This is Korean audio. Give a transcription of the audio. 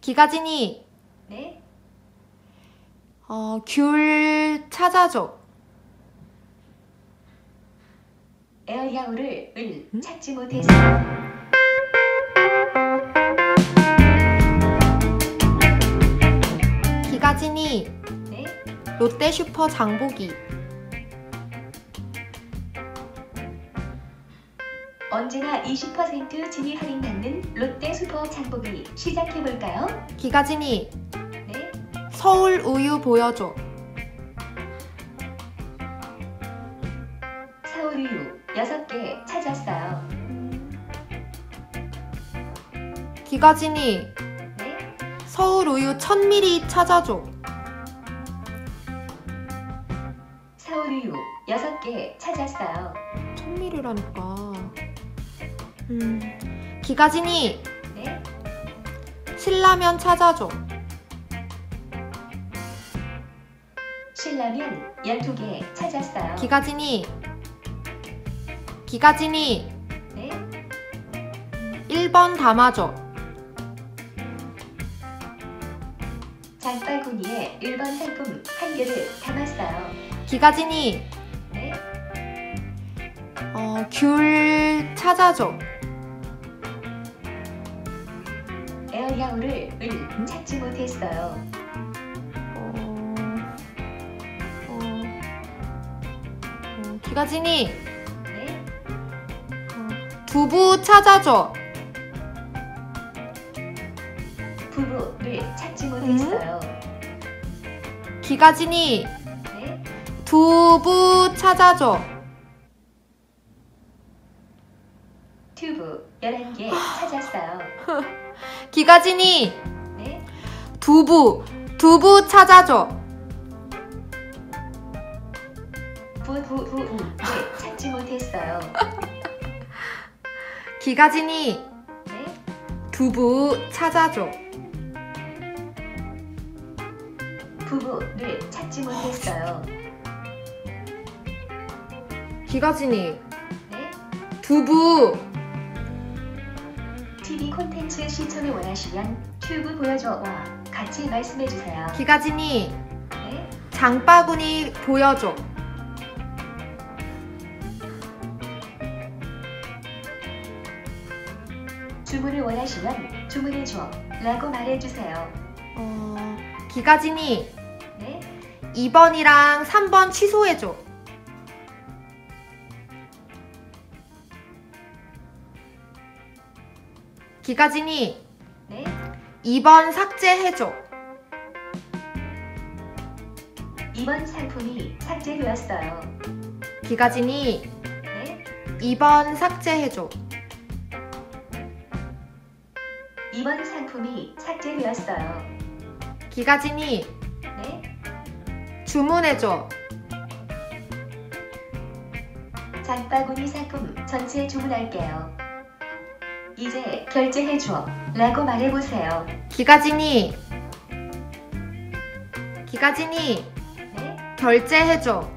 기가진이, 네? 귤 찾아줘. 에어야우를 응? 찾지 못해서 기가진이, 네? 롯데슈퍼 장보기. 언제나 20% 진위 할인받는 롯데 슈퍼 장보기 시작해볼까요? 기가진이, 네? 서울 우유 보여줘. 서울우유 6개 찾았어요. 기가진이, 네? 서울 우유 1000ml 찾아줘. 서울우유 6개 찾았어요. 1000ml라니까. 기가진이, 네? 신라면 찾아줘. 신라면 12개 찾았어요. 기가진이, 네? 1번 담아줘. 장바구니에 1번 상품 1개를 담았어요. 기가진이, 네? 귤 찾아줘. 에어야우를 찾지 못했어요. 기가진이, 네? 두부 찾아줘. 부부를 찾지 못했어요. 기가진이, 네? 두부 찾아줘. 튜브 11개 찾았어요. 기가진이, 네? 두부 찾아줘. 부부를 찾지 못했어요. 기가진이, 네? 두부 찾아줘. 부부를 찾지 못했어요. 기가진이, 네? 두부. TV 콘텐츠 시청을 원하시면 튜브 보여줘와 같이 말씀해주세요. 기가진이, 네? 장바구니 보여줘. 주문을 원하시면 주문해줘 라고 말해주세요. 기가진이, 네? 2번이랑 3번 취소해줘. 기가진이, 네? 2번 삭제해줘. 이번 상품이 삭제되었어요. 기가진이, 네? 2번 삭제해줘. 이번 상품이 삭제되었어요. 기가진이, 네? 주문해줘. 장바구니 상품 전체 주문할게요. 이제 결제해줘 라고 말해보세요. 기가진이, 네? 결제해줘.